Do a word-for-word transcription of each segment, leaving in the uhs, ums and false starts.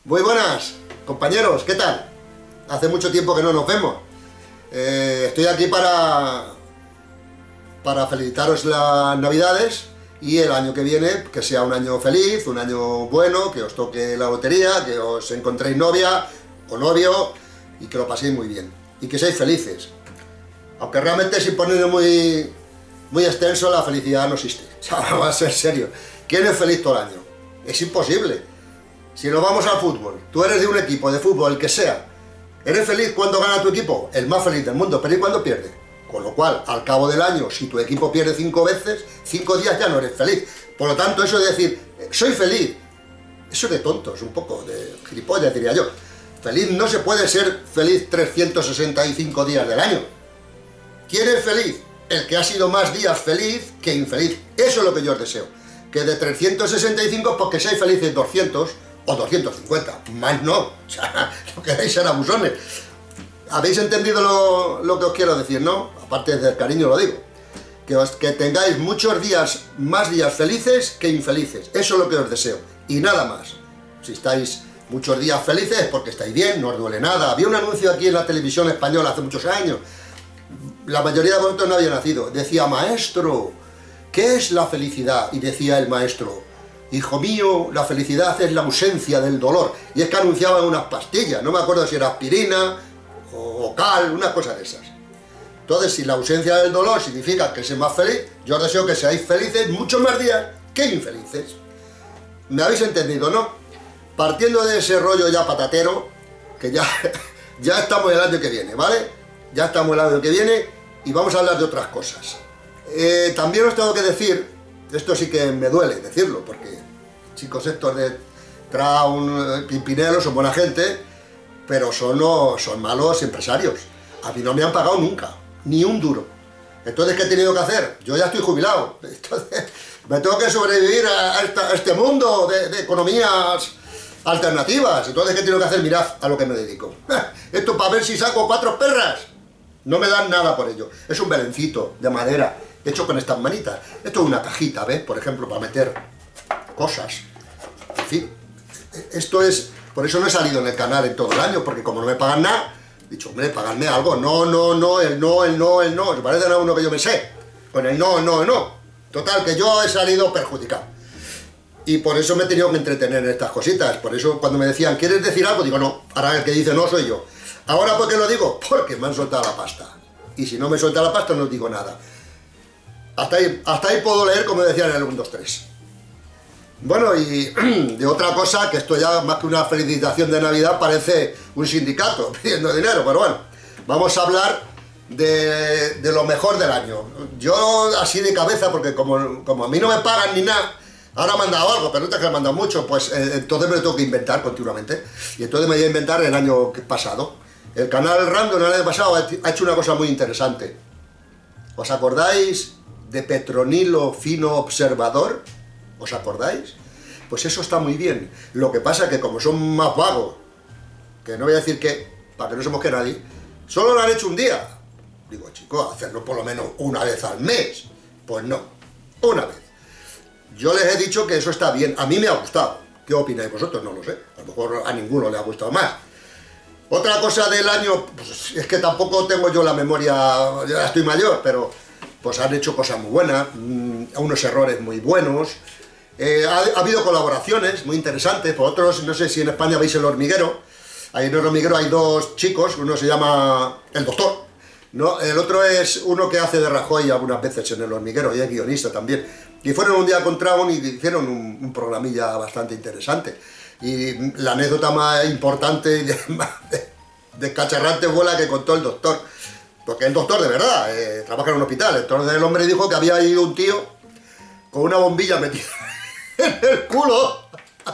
Muy buenas, compañeros, ¿qué tal? Hace mucho tiempo que no nos vemos. Eh, estoy aquí para, para felicitaros las Navidades y el año que viene que sea un año feliz, un año bueno, que os toque la lotería, que os encontréis novia o novio y que lo paséis muy bien. Y que seáis felices. Aunque realmente, sin ponerlo muy, muy extenso, la felicidad no existe. O sea, vamos a ser serios. ¿Quién es feliz todo el año? Es imposible. Si nos vamos al fútbol, tú eres de un equipo de fútbol, el que sea, ¿eres feliz cuando gana tu equipo? El más feliz del mundo, pero ¿y cuando pierde? Con lo cual, al cabo del año, si tu equipo pierde cinco veces, cinco días ya no eres feliz. Por lo tanto, eso de decir, soy feliz, eso es de tontos, un poco, de gilipollas, diría yo. Feliz no se puede ser feliz trescientos sesenta y cinco días del año. ¿Quién es feliz? El que ha sido más días feliz que infeliz. Eso es lo que yo os deseo. Que de trescientos sesenta y cinco, pues que seáis felices doscientos o doscientos cincuenta. Más no. O sea, no queréis ser abusones. ¿Habéis entendido lo, lo que os quiero decir, no? Aparte del cariño lo digo. Que, os, que tengáis muchos días, más días felices que infelices. Eso es lo que os deseo. Y nada más. Si estáis muchos días felices es porque estáis bien, no os duele nada. Había un anuncio aquí en la televisión española hace muchos años. La mayoría de vosotros no había nacido. Decía, maestro, ¿qué es la felicidad? Y decía el maestro, hijo mío, la felicidad es la ausencia del dolor. Y es que anunciaban unas pastillas, no me acuerdo si era aspirina o cal, una cosa de esas. Entonces, si la ausencia del dolor significa que seas más feliz, yo os deseo que seáis felices muchos más días que infelices. ¿Me habéis entendido, no? Partiendo de ese rollo ya patatero, que ya, ya estamos el año que viene, ¿vale? Ya estamos el año que viene y vamos a hablar de otras cosas. Eh, también os tengo que decir, esto sí que me duele decirlo, porque chicos estos de Traun, Pimpinelo son buena gente, pero son, no, son malos empresarios. A mí no me han pagado nunca, ni un duro. Entonces, ¿qué he tenido que hacer? Yo ya estoy jubilado, entonces me tengo que sobrevivir a, a, esta, a este mundo de, de economías alternativas. Entonces, ¿qué he tenido que hacer? Mirad a lo que me dedico. Esto para ver si saco cuatro perras. No me dan nada por ello. Es un belencito de madera hecho con estas manitas. Esto es una cajita, ¿ves? Por ejemplo, para meter cosas. En fin, esto es... Por eso no he salido en el canal en todo el año, porque como no me pagan nada, he dicho, hombre, pagadme algo. No, no, no, el no, el no, el no. Se parecen a uno que yo me sé. Con el no, no, no. Total, que yo he salido perjudicado. Y por eso me he tenido que entretener en estas cositas. Por eso cuando me decían, ¿quieres decir algo? Digo, no. Ahora el que dice no soy yo. ¿Ahora por qué lo digo? Porque me han soltado la pasta. Y si no me suelta la pasta no os digo nada. Hasta ahí, hasta ahí puedo leer como decían en el uno, dos, tres. Bueno, y de otra cosa, que esto ya más que una felicitación de Navidad parece un sindicato pidiendo dinero, pero bueno, vamos a hablar de, de lo mejor del año. Yo así de cabeza, porque como, como a mí no me pagan ni nada, ahora me han dado algo, pero no te que me han dado mucho, pues eh, entonces me lo tengo que inventar continuamente. Y entonces me voy a inventar el año pasado. El canal Random el año pasado ha hecho una cosa muy interesante. ¿Os acordáis de Petronilo Fino Observador? ¿Os acordáis? Pues eso está muy bien. Lo que pasa es que como son más vagos, que no voy a decir que, para que no se mosque nadie, solo lo han hecho un día. Digo, chicos, hacerlo por lo menos una vez al mes. Pues no, una vez. Yo les he dicho que eso está bien. A mí me ha gustado. ¿Qué opináis vosotros? No lo sé. A lo mejor a ninguno le ha gustado más. Otra cosa del año, pues es que tampoco tengo yo la memoria, ya estoy mayor, pero pues han hecho cosas muy buenas, mmm, unos errores muy buenos, eh, ha, ha habido colaboraciones muy interesantes. Por otros, no sé si en España veis El Hormiguero. Ahí en El Hormiguero hay dos chicos, uno se llama El Doctor, ¿no? El otro es uno que hace de Rajoy algunas veces en El Hormiguero y es guionista también. Y fueron un día con Traun y hicieron un, un programilla bastante interesante. Y la anécdota más importante y de, de, de cacharrante fue la que contó el doctor. Porque el doctor de verdad, eh, trabaja en un hospital. Entonces el hombre dijo que había ido un tío con una bombilla metida en el culo.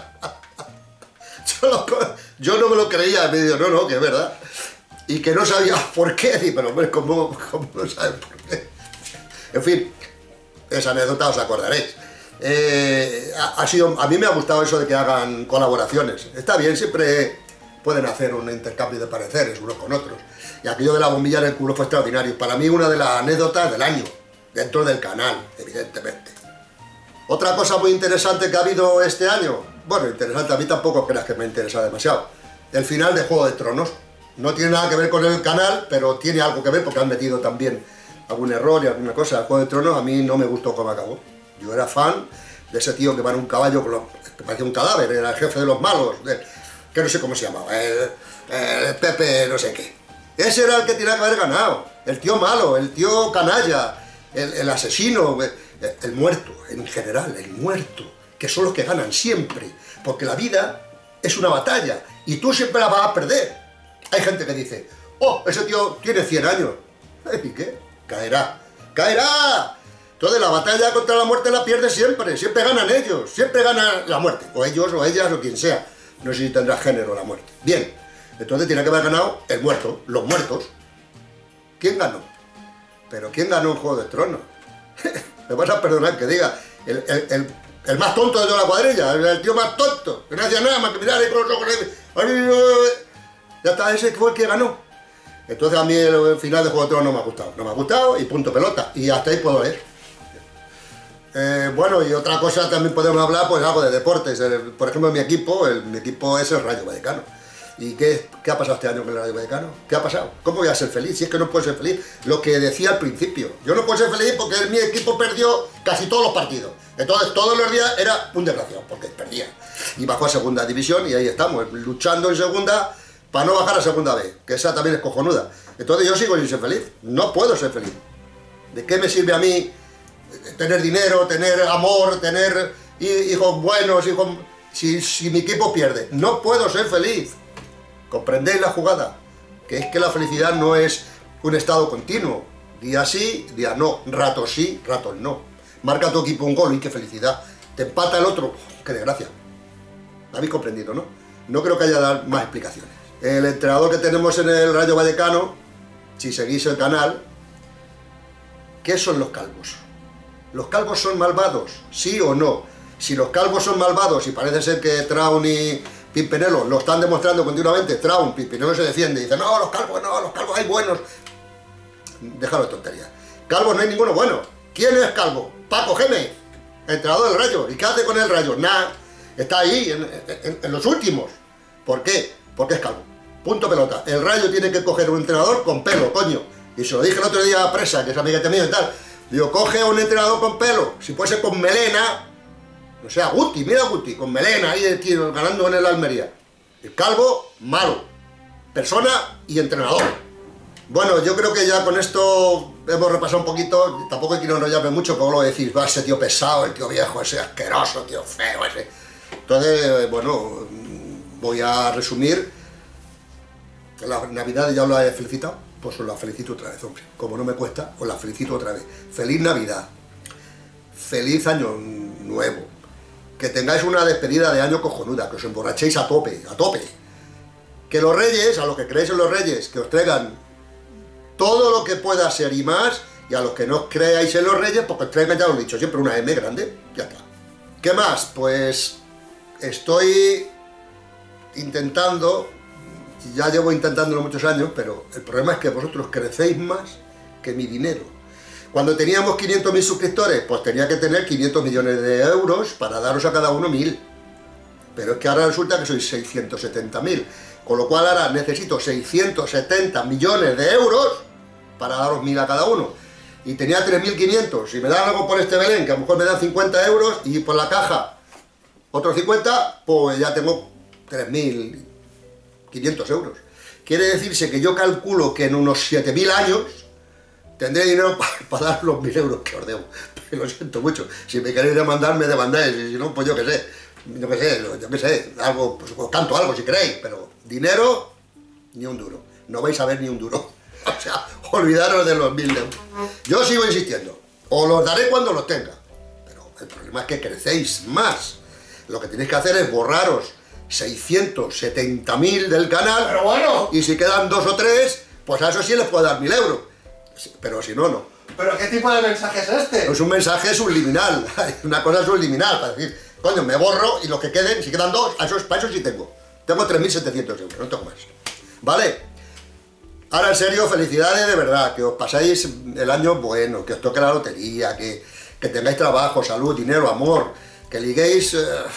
Yo, lo, yo no me lo creía, me dijo, no, no, que es verdad. Y que no sabía por qué. Y, pero hombre, ¿cómo, cómo no sabes por qué? En fin, esa anécdota os acordaréis. Eh, ha, ha sido, a mí me ha gustado eso de que hagan colaboraciones. Está bien, siempre pueden hacer un intercambio de pareceres unos con otros. Y aquello de la bombilla en el culo fue extraordinario. Para mí una de las anécdotas del año, dentro del canal, evidentemente. Otra cosa muy interesante que ha habido este año, bueno, interesante, a mí tampoco creas que me interesa demasiado. El final de Juego de Tronos. No tiene nada que ver con el canal, pero tiene algo que ver porque han metido también algún error y alguna cosa. El Juego de Tronos a mí no me gustó cómo acabó. Yo era fan de ese tío que va en un caballo que parecía un cadáver, era el jefe de los malos, de, que no sé cómo se llamaba, el, el Pepe no sé qué. Ese era el que tenía que haber ganado, el tío malo, el tío canalla, el, el asesino, el, el muerto, en general, el muerto, que son los que ganan siempre, porque la vida es una batalla y tú siempre la vas a perder. Hay gente que dice, oh, ese tío tiene cien años, ¿y qué? Caerá, caerá. Entonces la batalla contra la muerte la pierde siempre, siempre ganan ellos, siempre gana la muerte, o ellos, o ellas, o quien sea. No sé si tendrá género la muerte. Bien, entonces tiene que haber ganado el muerto, los muertos. ¿Quién ganó? ¿Pero quién ganó en Juego de Tronos? Me vas a perdonar que diga, el, el, el, el más tonto de toda la cuadrilla, el, el tío más tonto, que no hacía nada más que mirar ahí con los ojos. Ya está, ese fue el que ganó. Entonces a mí el, el final de Juego de Tronos no me ha gustado, no me ha gustado y punto pelota, y hasta ahí puedo leer. Eh, bueno, y otra cosa también podemos hablar, pues algo de deportes. El, por ejemplo, mi equipo, el, mi equipo es el Rayo Vallecano. ¿Y qué, qué ha pasado este año con el Rayo Vallecano? ¿Qué ha pasado? ¿Cómo voy a ser feliz? Si es que no puedo ser feliz. Lo que decía al principio. Yo no puedo ser feliz porque mi equipo perdió casi todos los partidos. Entonces todos los días era un desgraciado, porque perdía. Y bajó a segunda división y ahí estamos, luchando en segunda para no bajar a segunda B, que esa también es cojonuda. Entonces yo sigo sin ser feliz. No puedo ser feliz. ¿De qué me sirve a mí tener dinero, tener amor, tener hijos buenos, hijos... Si, si mi equipo pierde? No puedo ser feliz. ¿Comprendéis la jugada? Que es que la felicidad no es un estado continuo. Día sí, día no. Ratos sí, ratos no. Marca tu equipo un gol y qué felicidad. Te empata el otro, qué desgracia. ¿Lo habéis comprendido, no? No creo que haya dar más explicaciones. El entrenador que tenemos en el Rayo Vallecano, si seguís el canal, ¿qué son los calvos? ¿Los calvos son malvados? ¿Sí o no? Si los calvos son malvados, y parece ser que Traun y Pimpinelo lo están demostrando continuamente, Traun, Pimpinelo se defiende y dice, no, los calvos no, los calvos hay buenos. Déjalo de tonterías. Calvos no hay ninguno bueno. ¿Quién es calvo? Paco Gémez, entrenador del Rayo. ¿Y qué hace con el Rayo? Nada, está ahí, en, en, en los últimos. ¿Por qué? Porque es calvo. Punto pelota. El Rayo tiene que coger un entrenador con pelo, coño. Y se lo dije el otro día a Presa, que es amiguete mío y tal. Digo, coge a un entrenador con pelo, si puede ser con melena, no sé, a Guti, mira a Guti, con melena ahí el tío, ganando en el Almería. El calvo, malo. Persona y entrenador. Bueno, yo creo que ya con esto hemos repasado un poquito, tampoco quiero enrollarme mucho, porque luego decís, va, ese tío pesado, el tío viejo, ese asqueroso, tío feo, ese. Entonces, bueno, voy a resumir. La Navidad ya lo he felicitado. Pues os la felicito otra vez, hombre. Como no me cuesta, os la felicito otra vez. Feliz Navidad. Feliz Año Nuevo. Que tengáis una despedida de año cojonuda, que os emborrachéis a tope, a tope. Que los reyes, a los que creéis en los reyes, que os traigan todo lo que pueda ser y más, y a los que no creáis en los reyes, porque os traigan, ya os lo he dicho, siempre una M grande, ya está. ¿Qué más? Pues estoy intentando... Ya llevo intentándolo muchos años, pero el problema es que vosotros crecéis más que mi dinero. Cuando teníamos quinientos mil suscriptores, pues tenía que tener quinientos millones de euros para daros a cada uno mil. Pero es que ahora resulta que sois seiscientos setenta mil. Con lo cual ahora necesito seiscientos setenta millones de euros para daros mil a cada uno. Y tenía tres mil quinientos. Si me dan algo por este Belén, que a lo mejor me dan cincuenta euros, y por la caja otros cincuenta, pues ya tengo tres mil quinientos euros. Quiere decirse que yo calculo que en unos siete mil años tendré dinero para pa dar los mil euros que os debo. Pero lo siento mucho. Si me queréis demandar, me demandáis. Y si no, pues yo qué sé. Yo qué sé, yo qué sé. Algo, pues os canto algo si queréis. Pero dinero, ni un duro. No vais a ver ni un duro. O sea, olvidaros de los mil euros. Yo sigo insistiendo. Os los daré cuando los tenga. Pero el problema es que crecéis más. Lo que tenéis que hacer es borraros seiscientos setenta mil del canal, pero bueno, y si quedan dos o tres, pues a eso sí les puedo dar mil euros, pero si no, no. ¿Pero qué tipo de mensaje es este? Es un mensaje subliminal, una cosa subliminal, para decir, coño, me borro y los que queden, si quedan dos, a esos, para eso sí tengo. Tengo tres mil setecientos euros, no tengo más. ¿Vale? Ahora en serio, felicidades de verdad, que os pasáis el año bueno, que os toque la lotería, que, que tengáis trabajo, salud, dinero, amor, que liguéis... Eh,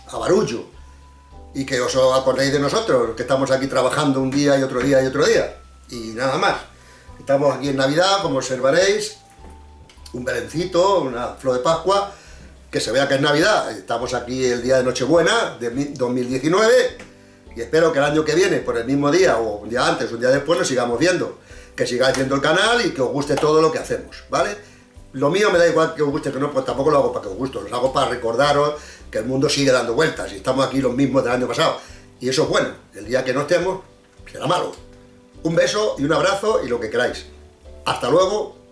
a barullo, y que os acordéis de nosotros, que estamos aquí trabajando un día y otro día y otro día, y nada más. Estamos aquí en Navidad, como observaréis, un belencito, una flor de Pascua, que se vea que es Navidad. Estamos aquí el día de Nochebuena de dos mil diecinueve, y espero que el año que viene, por el mismo día, o un día antes, un día después, nos sigamos viendo, que sigáis viendo el canal y que os guste todo lo que hacemos, ¿vale? Lo mío me da igual que os guste que no, pues tampoco lo hago para que os guste, lo hago para recordaros que el mundo sigue dando vueltas y estamos aquí los mismos del año pasado. Y eso es bueno, el día que no estemos será malo. Un beso y un abrazo y lo que queráis. Hasta luego.